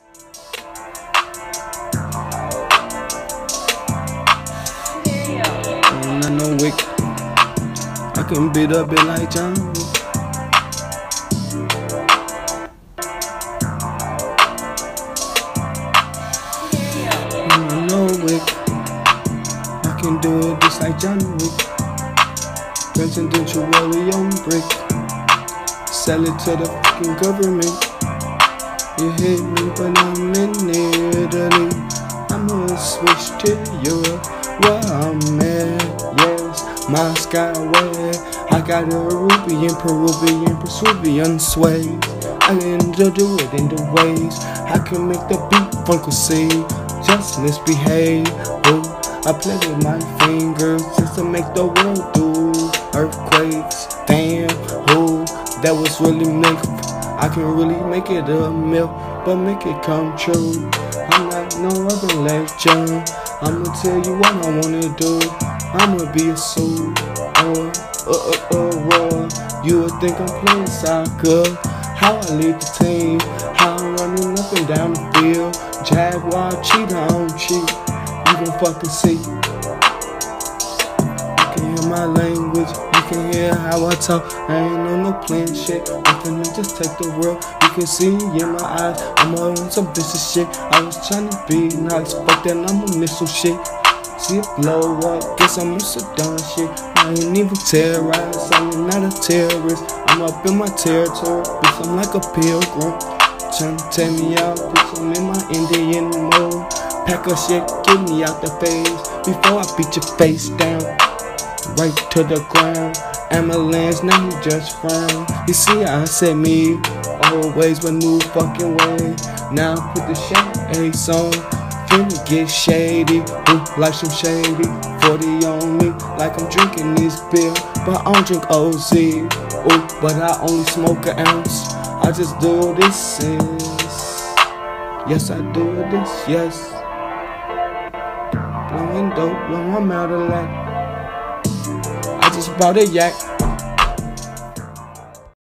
I'm not no wick. I can beat up it like John Wick. I'm not no wick. I can do it just like John Wick. Presidential rollie on brick. Sell it to the fucking government. You hit me, but I'm in Italy. I'ma switch to Europe, where I'm at. Yes, my skyway. I got a Peruvian, Peruvian sway. I can do it in the ways I can make the beat funky see. Just misbehave. Ooh, I play with my fingers just to make the world do earthquakes. Damn, ooh, that was really meant. I can really make it a myth, but make it come true. I'm not no other legend. I'ma tell you what I wanna do. I'ma be a soul or you would think I'm playing soccer. How I lead the team, how I'm running up and down the field. Jaguar cheat, I don't cheat. You gon' fucking see. You can hear my language, you can hear how I talk. I ain't on no plan shit. I'm finna just take the world. You can see in my eyes, I'm on some business shit. I was tryna be nice, but then I'ma miss some shit. See it blow up, guess I'm on some dumb shit. I ain't even terrorized, I'm not a terrorist. I'm up in my territory, bitch, I'm like a pilgrim. Tryna take me out, bitch, I'm in my Indian mode. Pack a shit, get me out the face before I beat your face down. Right to the ground. Ambulance, now he just frown. You see, I said me always a new fucking way. Now put the shades on, finna get shady. Ooh, like some shady. 40 on me, like I'm drinking this beer, but I don't drink OZ. Ooh, but I only smoke an ounce. I just do this, sis. Yes, I do this, yes. Blowing dope, blow I'm out of luck. I just bought a yak.